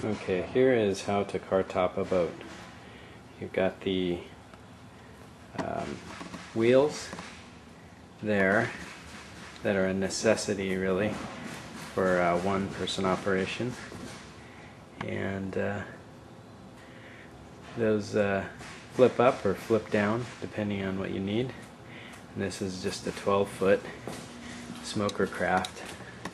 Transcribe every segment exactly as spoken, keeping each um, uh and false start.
Okay, here is how to car top a boat. You've got the um, wheels there that are a necessity really for uh, one person operation, and uh, those uh, flip up or flip down depending on what you need. And this is just a twelve foot smokercraft.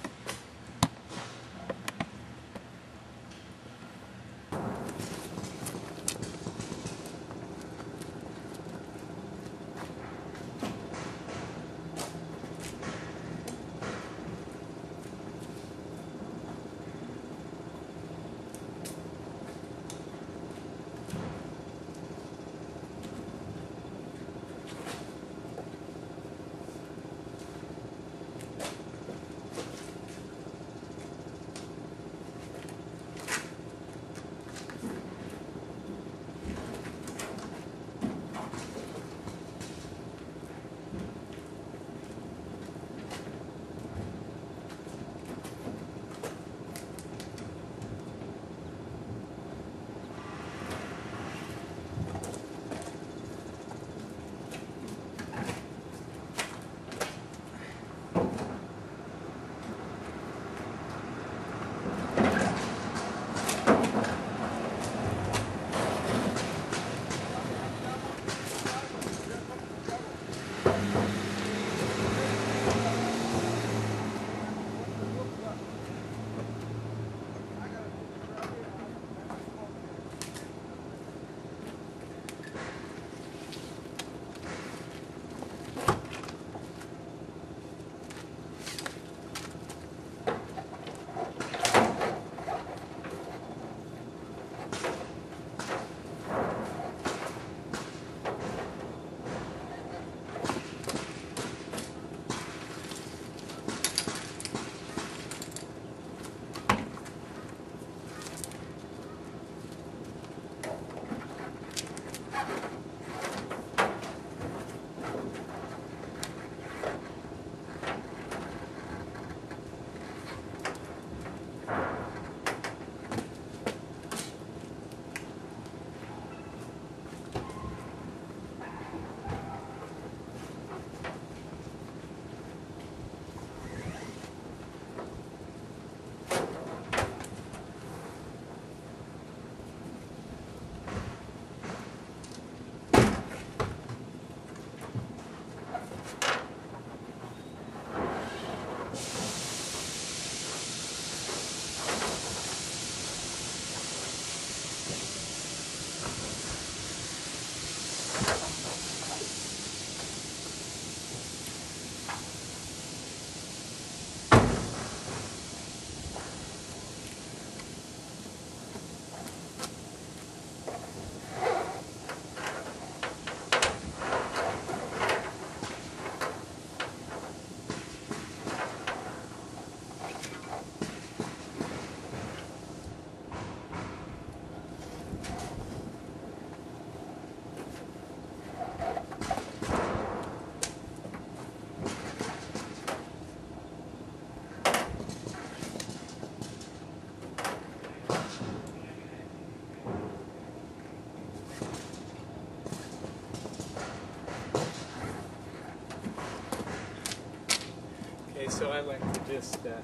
Okay, so I like to just uh,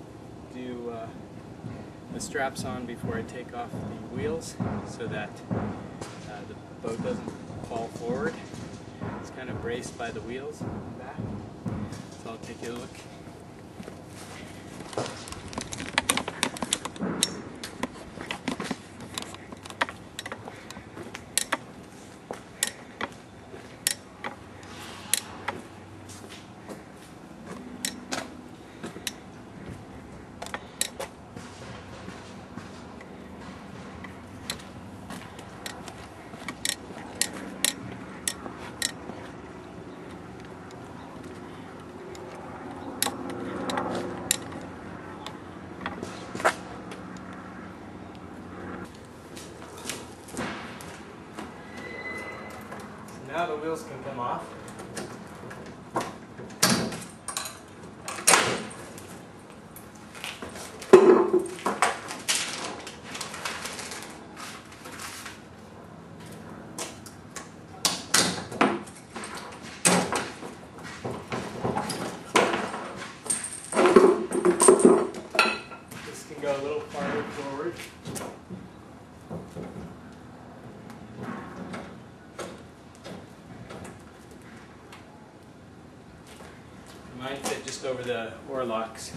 do uh, the straps on before I take off the wheels so that uh, the boat doesn't fall forward. It's kind of braced by the wheels in the back. So I'll take a look. Now the wheels can come off. Mine fit just over the oar locks.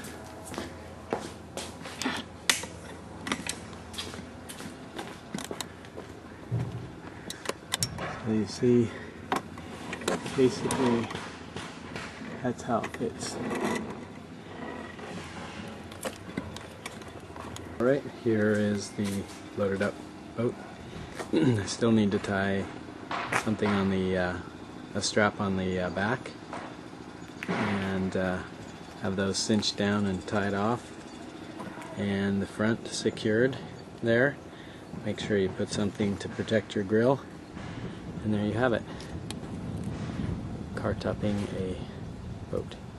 So you see, basically, that's how it fits. Alright, here is the loaded up boat. I still need to tie something on the, uh, a strap on the uh, back, and uh, have those cinched down and tied off, and the front secured there. Make sure you put something to protect your grill, and there you have it. Car topping a boat.